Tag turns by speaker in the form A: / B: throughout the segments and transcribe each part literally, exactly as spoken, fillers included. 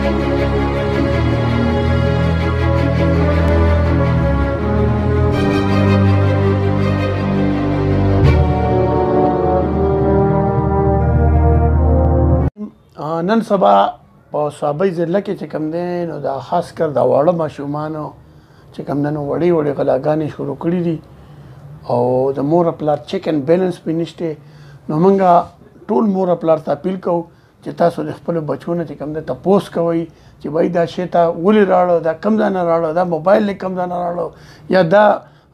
A: نن سبا په صوابۍ ضلع کې چې کوم دی نو دا خاص کر د واړه ماشومانو چې کوم دی نو وړې وړې غلاګانې شروع کړي دي او د مور پلار چیک اینډ بیلنس پې نشته نو موږ ټول مور پلار ته اپیل کوو چې تاسو د خپلو بچو نه چې کوم دی تپوس کوئ چې وایي دا شی ته ولې راړو دا کوم ځای نه راړو دا موبایل نه کوم ځای نه راړو یا دا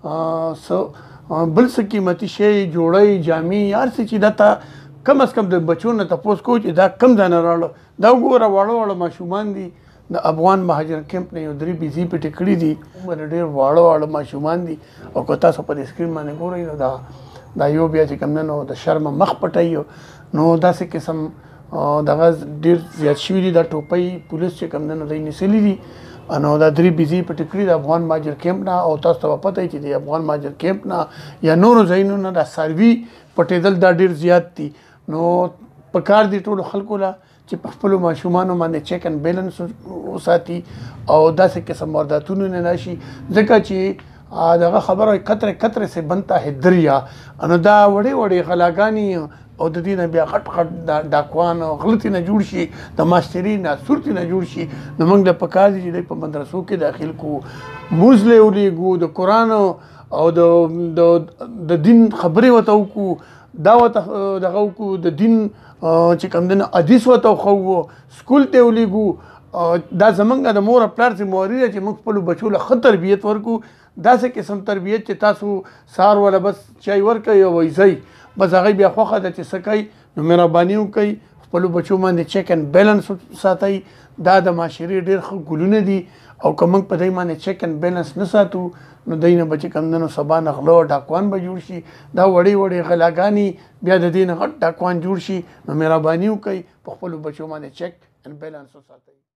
A: څه بل څه قیمتي شی جوړی جامې هر څه چې دا ته کم از کم د بچو نه تپوس کوو چې دا کوم ځای نه راړو دا وګوره واړه واړه ماشومان دي د افغان مهاجر کیمپ نه یو درې بیزي پټې کړي دي عمر ډېر واړه واړه ماشومان دي او که تاسو په دې سکرین باندې ګورئ نو دا دا یو بیا چې کوم دی نو د شرمه مخ پټوي نو داسې قسم دغه ډېر زیات شوي دي دا ټوپۍ پولیس چې کوم دی نو دوی نیسلي دي نو دا درې بیزي پټې کړي د افغان مهاجر کیمپ نه او تاسو ته به پته وي چې د افغان مهاجر کیمپ نه یا نورو ځایونو نه دا څاروي پټېدل دا ډېر زیات دي نو پکار دي ټولو خلکو له چې په خپلو ماشومانو باندې چیک اینډ بیلنس وساتي او داسې قسم وارداتونو نه راشي ځکه چې دغه خبره قطرې قطرې سے بنتا ہے دریا نو دا وړې وړې غلاګانې او د دې نه بیا غټ غټ ډاکوان او غلطي نه جوړ شي د ماسټري نه صورتي نه جوړ شي نو موږ له پکار دي چې دوی په مدرسو کې داخل کړو مونځ له ولیږو د قرآن او د د دین خبرې ورته وکړو دا ورته دغه وکړو د دین چې کوم دی نو حدیث ورته وښوو سکول ته ولیږو دا زمونږ د مور پلار ذمهواري ده چې موږ خپلو بچو له ښه تربیت ورکړو داسې قسم تربیت چې تاسو سهار والا بس چای ورکوئ او ویځئ بس هغوی بیا خوښه ده چې څه کوي نو مهرباني وکړئ خپلو بچو باندې چیک اینډ بیلنس ساتئ دا د معاشرې ډېر ښه ګلونه دي او که موږ په دوی باندې چیک اینډ بیلنس نه ساتو نو دوی نه به چې کوم دی نو سبا نه غله او ډاکوان به جوړ شي دا وړې وړې غلاګانې بیا د دې نه غټ ډاکوان جوړ شي نو مهرباني وکړئ په خپلو بچو باندې چیک اینډ بیلنس وساتئ